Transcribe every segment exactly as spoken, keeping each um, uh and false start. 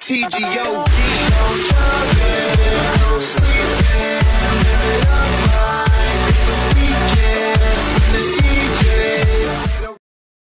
T G O D. No jugging, no sleeping, live it up right. It's the weekend, the D J.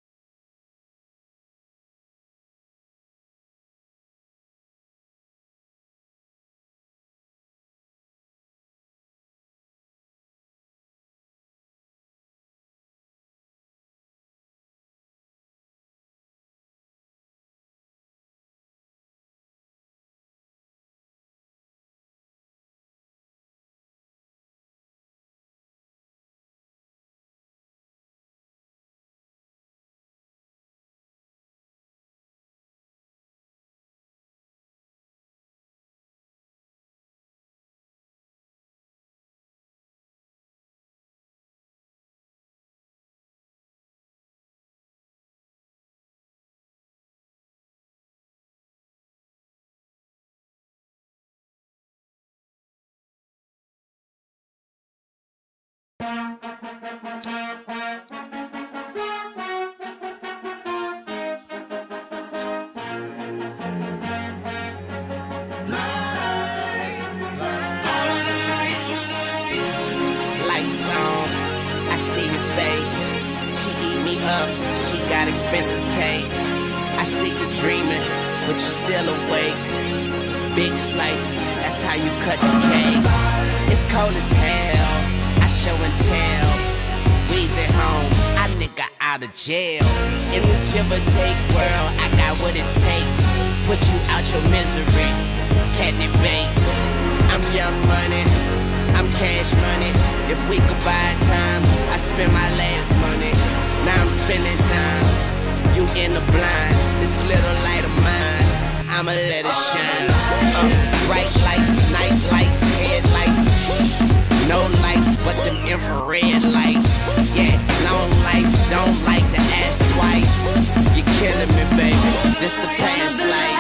Lights on, I see your face. She eat me up, she got expensive taste. I see you dreaming, but you're still awake. Big slices, that's how you cut the cake. It's cold as hell, I show and tell. We's at home, I nigga out of jail. In this give or take world, I got what it takes. Put you out your misery, Candy Bates. I'm young money, I'm cash money. If we could buy time, I spend my last money. Now I'm spending time, you in the blind. This little light of mine, I'ma let it shine. uh, Bright lights, night lights, headlights. No lights but them infrared lights. Yeah, long life, don't like to ask twice. You're killing me, baby, this the past life.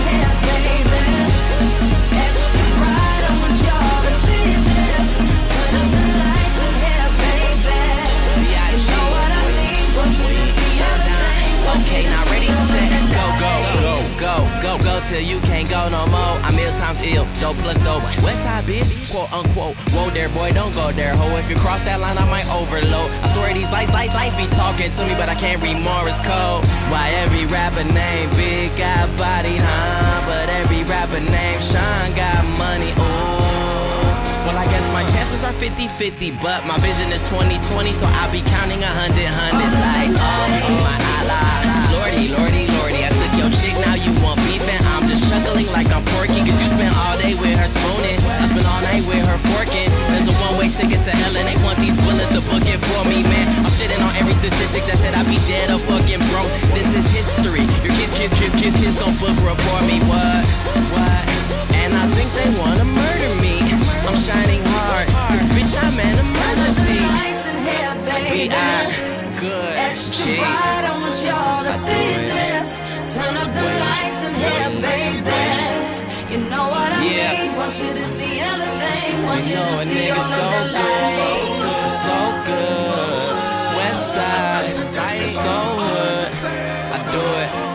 Okay, now ready, set, go, go, go, go, go, go till you can't go no more. I'm ill times ill, dope plus dope. Westside bitch, quote unquote. Whoa there, boy, don't go there, ho. If you cross that line, I might overload. I swear these lights, lights, lights be talking to me, but I can't read Morse code. Why every rapper named Big got body, huh? But every rapper named Sean got money, ooh. Well, I guess my chances are fifty fifty, but my vision is twenty twenty, so I'll be counting a hundred, hundred like, oh, oh my Allah. Lordy, lordy, lordy, I took your chick, now you want beef, and I'm just chuckling like I'm Porky, cause you spent all day with her spooning, I spent all night with her forking. There's a one-way ticket to hell, and they want these bullets to book it for me, man. I'm shitting on every statistic that said I'd be dead or fucking broke. This is history. Your kids, kids, kids, kids, kids gon' book report me, what, what? And I think they wanna murder me. I'm shining hard, cause bitch, I'm an emergency. B I good G. I want y'all to see this. Turn up the lights in here, baby. You know what I Yeah. mean. Want you to see everything. Want you, You know a to see nigga all so of the lights. good, so good. West side, so good. I do it.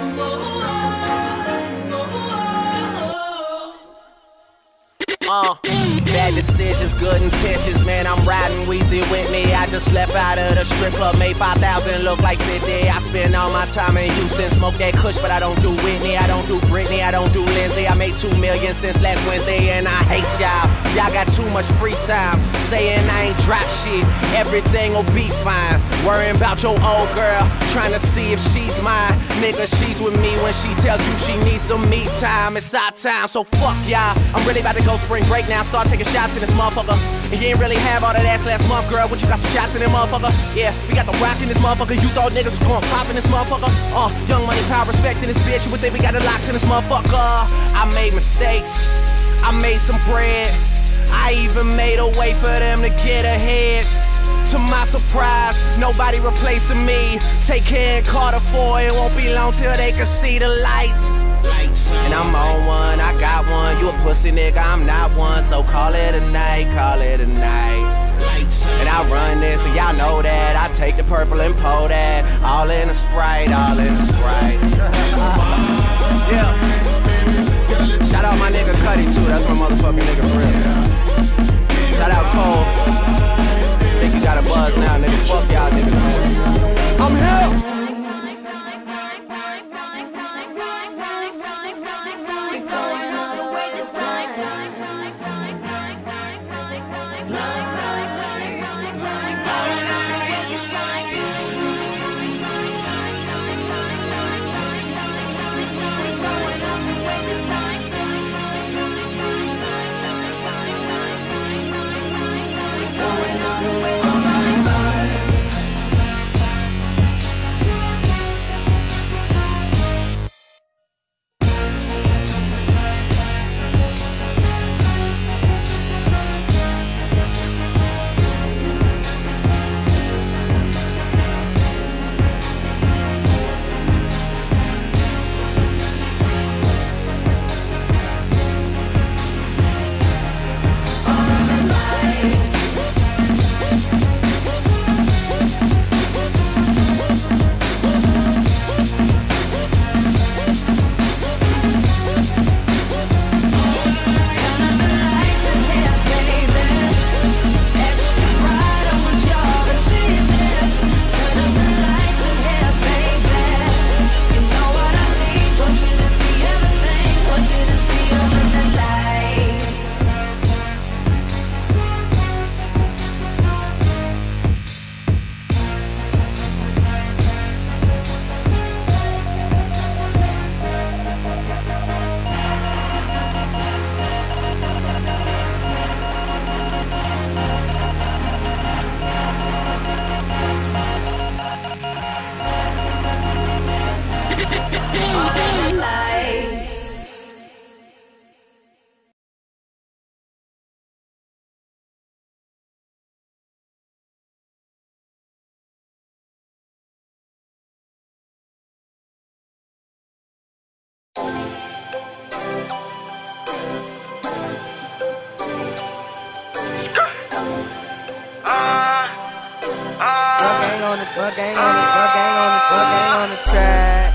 Uh, bad decisions, good intentions, man, I'm riding Weezy with me. I just left out of the strip club, made five thousand look like fifty. I spend all my time in Houston, smoke that kush, but I don't do Whitney, I don't do Britney, I don't do Lindsay. I made two million since last Wednesday, and I hate y'all. Y'all got too much free time, saying I ain't drop shit, everything will be fine. Worrying about your old girl, trying to see if she's mine. Nigga, she's with me when she tells you she needs some me time. It's our time, so fuck y'all. I'm really about to go spring break now, start taking shots in this motherfucker. And you ain't really have all that ass last month, girl. What you got some shots in this motherfucker? Yeah, we got the rock in this motherfucker. You thought niggas was going pop in this motherfucker? Uh, young money, power, respect in this bitch. You would think we got the locks in this motherfucker. I made mistakes, I made some bread. I even made a way for them to get ahead. To my surprise, nobody replacing me. Take care and Carter four, it won't be long till they can see the lights. And I'm on one, I got one. You a pussy nigga, I'm not one. So call it a night, call it a night. And I run this, and y'all know that. I take the purple and pour that. All in a Sprite, all in a Sprite. Yeah. Bug gang on it, bug gang on it, bug gang on the track.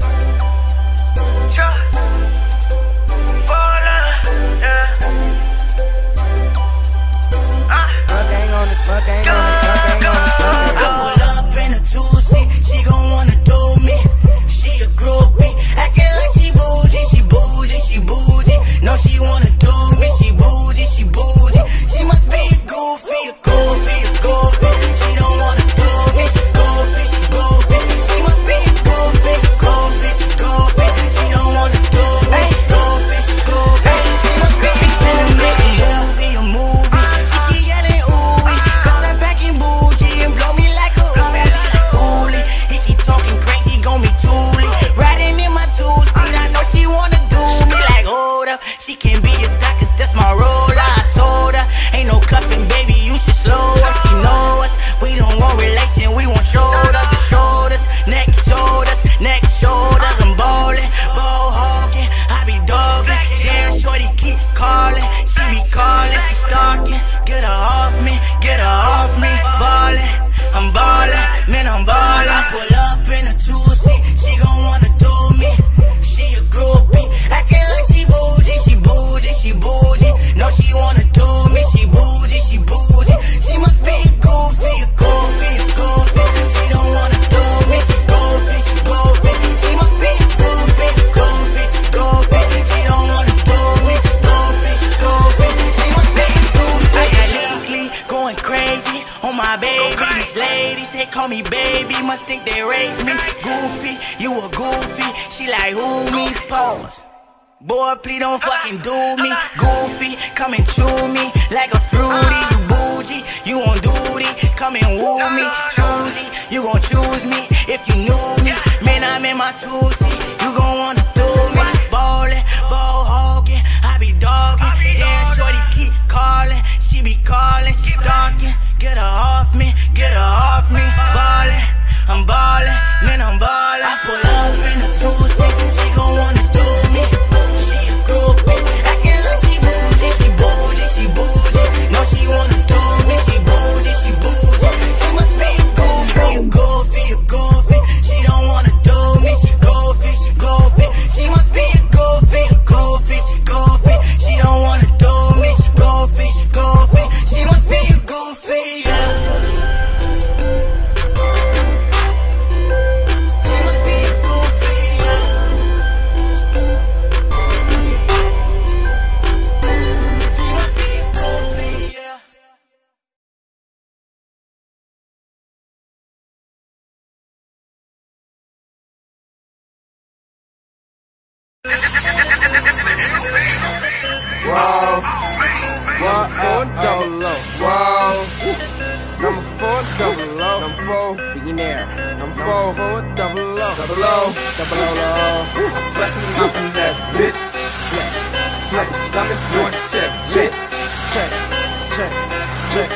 Bug gang on it, bug gang on it, bug gang on it, bug gang on it. I pull up in a two-seat, she gon' wanna do me. She a groupie, acting like she bougie, she bougie, she bougie. No, she wanna do me, she bougie, she bougie. She must be a goofy, a goofy, a goofy. She don't wanna do me, she goofy, she goofy. She must be a goofy, goofy, she goofy. She don't wanna do me, she goofy, she goofy. She must be a goofy, a movie, a movie. She keep yelling ooh-wee, cause I'm back in bougie and blow me like a ooh-wee, like Oolie. He keep talking crazy, gon' be Toolie. Riding in my two-seat, I know she wanna do me like hold up. She can be a doc, cause that's my role. I told her, ain't no cuffing, baby, you should slow up. She know us, we don't want relation, we want shoulder to shoulders, neck shoulders, neck shoulders. I'm ballin', ball hogging, I be dogging. Damn shorty keep calling, she be calling, she stalking. Get her off me, get her off me. Ballin', I'm ballin', man, I'm ballin'. I pull up in a two-seat, she gon' wanna do me. She a groupie, acting like she bougie, she bougie, she bougie. No, she wanna do me, she bougie, she bougie. She must be a goofy, a goofy, a goofy. She don't wanna do me, she goofy, she goofy. She must be a goofy, goofy, goofy. She don't wanna do me, she goofy, she goofy. She must be a goofy. I got legally going crazy on my baby. These ladies, they call me baby, must think they raised me. Goofy, you a goofy. She like who me? Pause. Boy, please don't fucking do me. Goofy, come and chew me like a fruity. You bougie, you on duty, come and woo me. Choosy, you gon' choose me if you knew me. Man, I'm in my two-seat, you gon' wanna do me. Ballin', ball hogging, I be dogging. Damn shorty keep calling, she be calling, she stalking. Get her off me, get her off me. Ballin', I'm ballin', man, I'm ballin'. I pull up in a two-seat, she gon' wanna do me. She a groupie, acting like she bougie, she bougie, she bougie. No, she wanna do me, she bougie, she bougie. She must be a goofy, a goofy, a goofy. She don't wanna do me, she goofy, she goofy. She must be a goofy, a goofy, she goofy. She don't wanna do me, she goofy, she goofy. She must be a goofy, yeah. She must be a goofy, yeah. She must be a goofy, yeah. Wow, One four double O. wow, Number four double O. number four, Billionaire. number Number four, four double O. double O, Double O. blessing out from that bitch. Flex, Flex, got me doing check, check. check, check, check.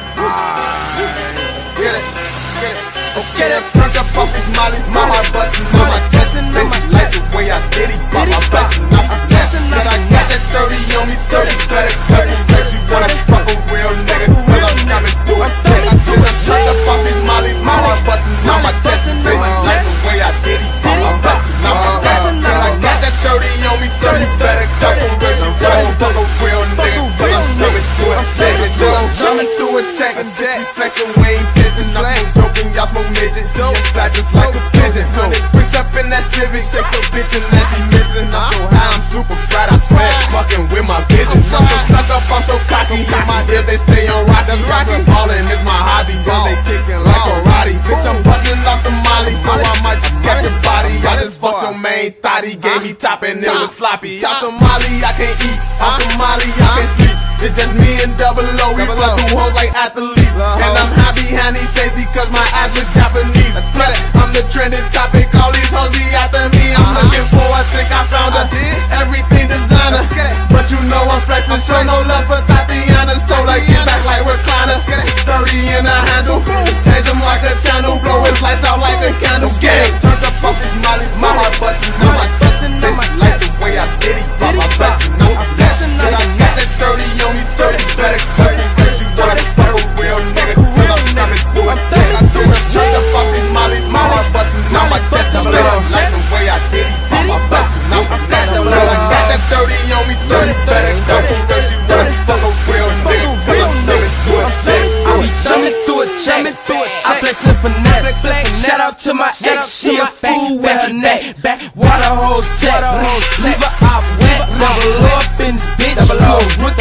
Let's get it, get it. Let's get it. Turned up off these mollies, my heart bustin' on my chest. Bustin' on Say my she like chest. the way I did it, but Did my it, blessing but off the left. blessing Said off I the got that thirty on me, so they better cut it. Cause you wanna fuck a real nigga, cause I'm coming through it. Check. I said I turned up off these mollies, my heart bustin' on my chest. Say she like the way I did it, but my blessing off the left. Said I got that thirty on me, so you better cut it. Cause you wanna fuck a real nigga, cause I'm coming through it. Check it, coming through it, check it, check. Flexin' way ain't pitching, I'm smoking, y'all smoke midgets. So flat just like a pigeon. Hundred bricks up in that Civic, take the bitch and then she missing. I'm so high, I'm super fried, I swear, fucking with my vision. I'm so stuck up, I'm so cocky. In my ear, they stay on rocky. I'm ballin', it's my hobby. Then they kickin' like karate. Bitch, I'm bustin' off the molly, so I might just catch a body. I just fucked your main thought, he gave me top and it was sloppy. Off the molly, I can't eat. Off the molly, I can't sleep. It's just me and double O, we run through hoes like athletes. And I'm high behind these shades because my eyes look Japanese. Plus, I'm the trending topic, all these hoes be after me. I'm looking for, I think I found her. Everything designer, but you know I'm flexing. Show no love for Tatiana's. Told her get back like recliners. thirty in a handle, change them like a channel. Blow his lights out like a candle. Gang, turned up off these mollies, my heart bustin' on my chest. Say she like the way I did it, but my blessing on my left. Said I got that thirty on me, so you better cut it. Cause you wanna fuck a real nigga, cause I'm coming through it. Check, I said I turned up off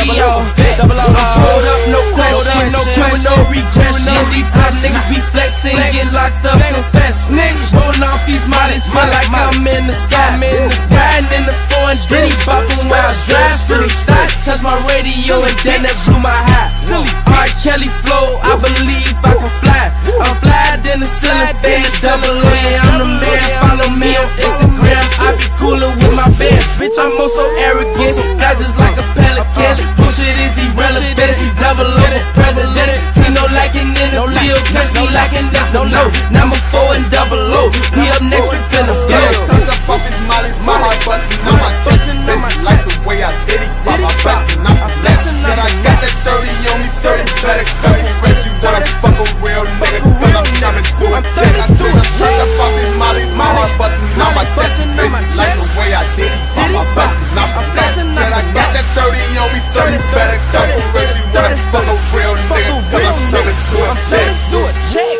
y'all. Double O, hold up, no question, no question, no regression. These hot niggas be flexing, get locked up, confess, snitch. Rolling off these mollies, feel like I'm in the sky, I'm in the sky. Riding in the foreign Diddy, bopping while I drive. Silly stop, touch my radio and then that blew my high. Silly R. Kelly flow, I believe I can fly. I'm fly than the ceiling fan, double A. I'm the man, follow me on Instagram. I be cooler with my band. Bitch, I'm more so arrogant, not just like a pelican. Bullshit is irrelevant, double O the president. Tino lacking in the field, catch me lacking, that's a no. Number four and double O, we up next, we finna go. Turns up off his mollies, my heart bustin', on my chest. Says she like the way I did it, pop my best and I'm blessed. Then I got that thirty on me, so they better cut the rest. You wanna fuck a real nigga, cause I'm coming through a check. I said I turned up off his mollies, my heart bustin', on my chest. Says she like the way I did it, pop my best and I'm blessed. Then I got that thirty on me, so they better cut the rest. You wanna fuck a real nigga, cause I'm coming through a check.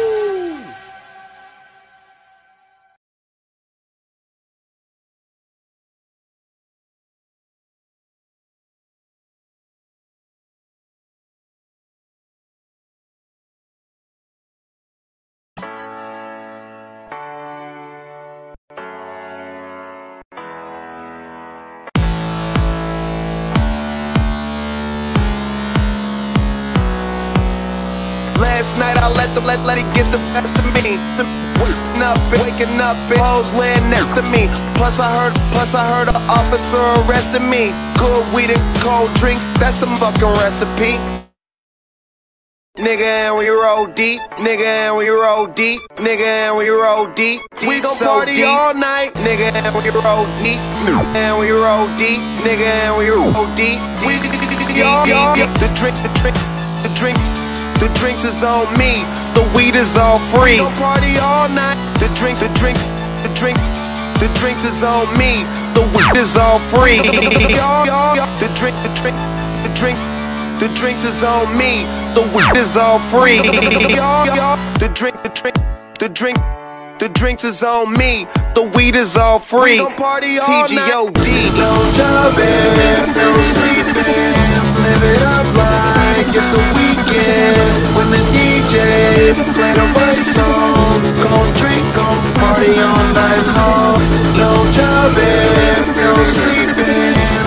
Last night I let them let let it get the best of me. Waking up, waking up, and hoes laying next to me. Plus I heard, plus I heard an officer arrested me. Good weed and cold drinks, that's the fucking recipe. Nigga, and we roll deep. Nigga, and we roll deep. Nigga, and we roll deep. We gon' so party deep all night. Nigga, and we roll deep. And we roll deep. Nigga, and we roll deep. We all deep. The drink, the drink, the drink. The drinks is on me, the weed is all free. We gon' party all night. The drink, the drink, the drink, the drinks is on me, the weed is all free. The drink, the drink, the drink, the drinks is on me, the weed is all free. The drink, the drink, the drink, the drinks is on me, the weed is all free. We gon' party all night. T G O D. No jobbing, no sleeping, live it up like it's the weekend. When the D J play the right song, gon' drink, gon' party all night long. No jobbing, no sleeping,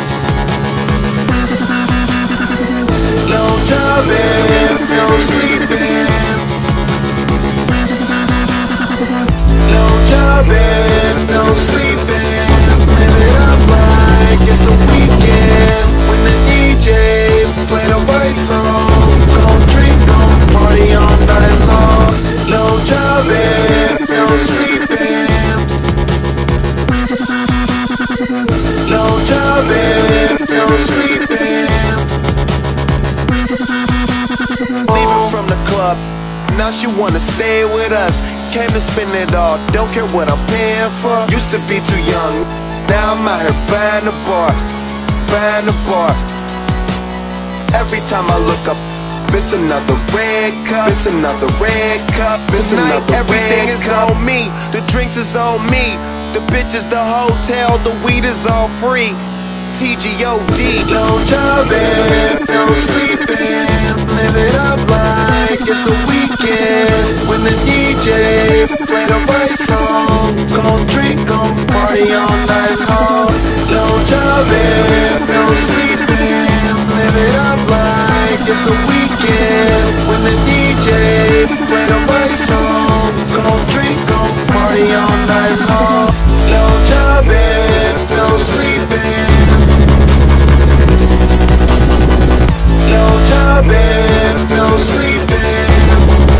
no jobbing, no sleeping, no jobbing, no sleeping, live it up like it's the weekend. When the D J play the right song, gon' drink, gon' party all night long. No jobbing, no sleeping, no jobbing, no sleeping. Leaving from the club, now she wanna stay with us. Came to spend it all, don't care what I'm paying for. Used to be too young, now I'm out here buying the bar, buying the bar. Every time I look up, it's another red cup, it's another red cup, it's another everything is on me, the drinks is on me, the bitches, the hotel, the weed is all free. T G O D. No jobbing, no sleeping, live it up like it's the weekend. When the D J play the right song, gon' drink, gon' party all night long. No jobbing, no sleeping, live it up like it's the weekend. When the D J play the right song, gon' drink, gon' party all night long. No jobbing, no sleeping, no jobbing, no sleeping,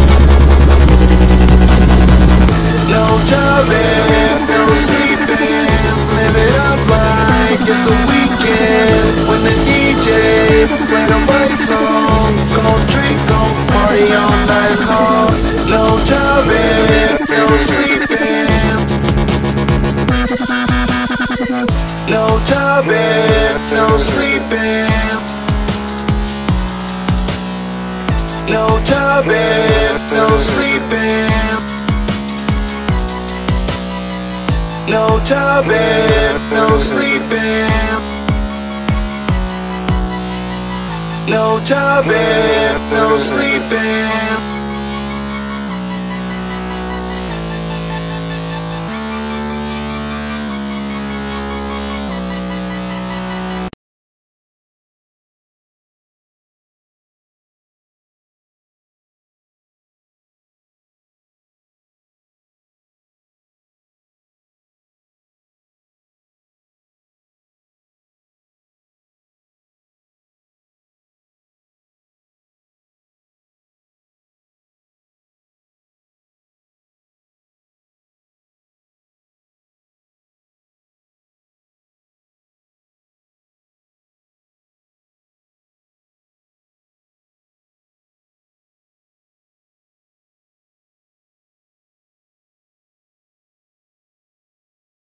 no jobbing, no sleeping, live it up like it's the weekend. When the D J play the right song, gon' drink, gon' party all night long. No jobbing, no sleeping, no jobbing, no sleeping, no jobbing, no sleeping, no jobbing, no sleeping, no jobbing, no sleeping.